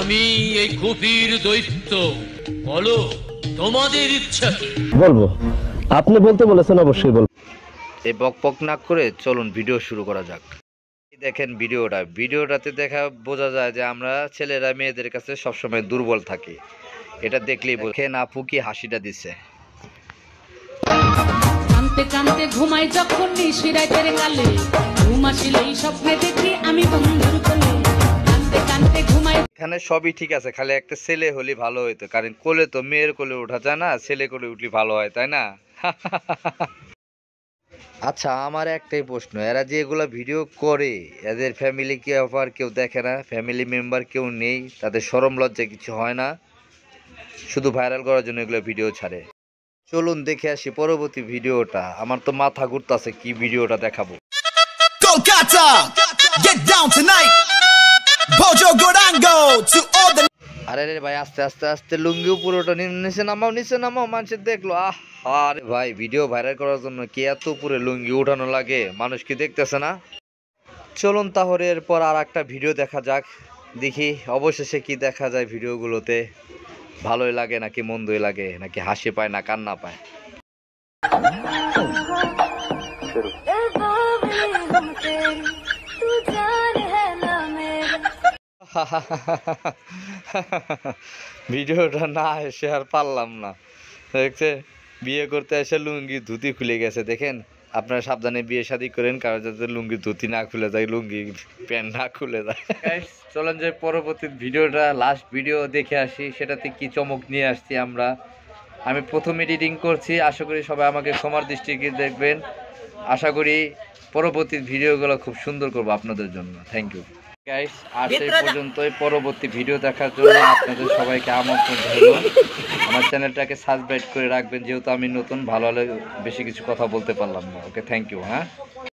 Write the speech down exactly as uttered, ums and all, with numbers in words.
আমি এই গভীর দৈত্য। বলো তোমাদের ইচ্ছা কি? বলবো, আপনি বলতে বলেছেন, অবশ্যই বলবো। এই বক বক না করে চলুন ভিডিও শুরু করা যাক। দেখেন ভিডিওটা ভিডিওটাতে দেখা বোঝা যায় যে আমরা ছেলেরা মেয়েদের কাছে সবসময় দুর্বল থাকি। এটা দেখলেই দেখেন আপু কি হাসিটা দিচ্ছে। কানতে কানতে ঘুমাই যখন নিশিরাতের কালে, ঘুম আসিলেই স্বপ্নে দেখি আমি বন্ধুর কোলে। কানতে কানতে ঘুমাই। এখানে সবই ঠিক আছে, খালি একটা ছেলে হলে ভালো হইতো, কারণ কোলে তো মেয়ের কোলে ওঠা যায় না, ছেলে কোলে উঠলে ভালো হয়, তাই না? আচ্ছা, আমার একটাই প্রশ্ন, এরা যে এগুলো ভিডিও করে এদের ফ্যামিলি কি আবার কেউ দেখে না? ফ্যামিলি মেম্বার কেউ নেই? তাদের শরম লজ্জা কিছু হয় না? শুধু ভাইরাল করার জন্য এগুলো ভিডিও ছাড়ে। চলুন দেখে আসি পরবর্তী ভিডিওটা। আমার তো মাথা ঘুরতাছে কি ভিডিওটা দেখাবো। Kolkata, get down tonight. Bojo Gorango to all the. আরে রে ভাই, আস্তে আস্তে আস্তে লুঙ্গি পুরোটা নিচে নামাও, নিচে নামাও, মানুষের দেখলো। আহ আরে ভাই, ভিডিও ভাইরাল করার জন্য কি এত উপরে লুঙ্গি উঠানো লাগে? মানুষ কি দেখতেছে না? চলুন তাহলে এরপর আর একটা ভিডিও দেখা যাক, দেখি অবশেষে কি দেখা যায় ভিডিওগুলোতে। ভালোই লাগে নাকি মন্দই লাগে, নাকি হাসি পায় না কান্না পায়? ভিডিওটা না এসে আর পারলাম না। দেখছে বিয়ে করতে এসে লুঙ্গি ধুতি খুলে গেছে। দেখেন, আপনারা সাবধানে বিয়ে শাদী করেন, কারো যাতে লুঙ্গি ধুতি না খুলে যায়, লুঙ্গি প্যান্ট না খুলে যায়। চলেন যে পরবর্তী ভিডিওটা, লাস্ট ভিডিও দেখে আসি, সেটাতে কি চমক নিয়ে আসছি আমরা। আমি প্রথম এডিটিং করছি, আশা করি সবাই আমাকে ক্ষমার দৃষ্টিতে দেখবেন। আশা করি পরবর্তী ভিডিওগুলো খুব সুন্দর করবো আপনাদের জন্য। থ্যাংক ইউ গাইস, আর সেই পর্যন্তই। পরবর্তী ভিডিও দেখার জন্য আপনাদের সবাইকে আমন্ত্রণ রইল। আমার চ্যানেলটাকে সাবস্ক্রাইব করে রাখবেন, যেহেতু আমি নতুন, ভালো হলে বেশি কিছু কথা বলতে পারলাম না। Okay, thank you. হ্যাঁ।